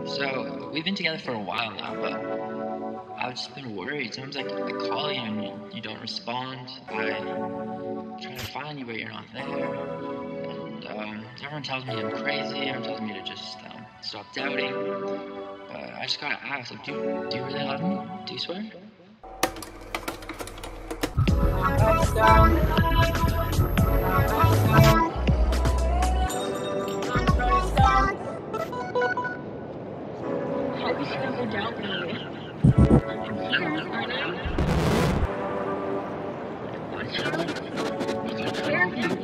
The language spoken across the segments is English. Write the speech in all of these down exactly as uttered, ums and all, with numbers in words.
So, we've been together for a while now, but I've just been worried. Sometimes like, I call you and you, you don't respond. I try to find you, but you're not there. And um, everyone tells me I'm crazy. Everyone tells me to just um, stop doubting. But I just gotta ask, like, do, do you really love me? Do you swear? How is she gonna doubt me? I'm here right now. What's she like? Take care of him.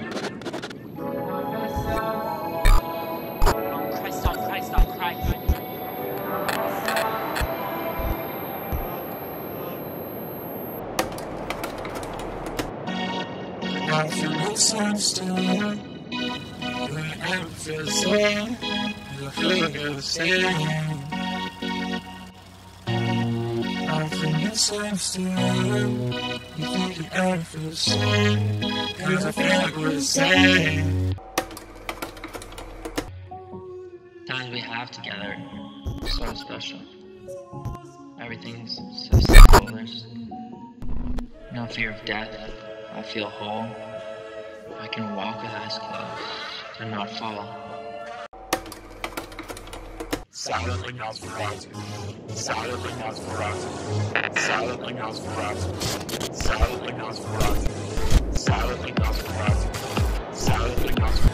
Christ, stop, Christ, stop, Christ. I feel misunderstood. Do I ever feel the same? Do I feel the same? I feel misunderstood. You think you ever feel the same? Cause I feel like we're the same. Times we have together are so special. Everything's so simple. There's no fear of death. I feel whole. I can walk with eyes closed and not fall. Silently Nosferatu. Silently Nosferatu. Silently Nosferatu. Silently Nosferatu. Silently Nosferatu. Silently Nosferatu.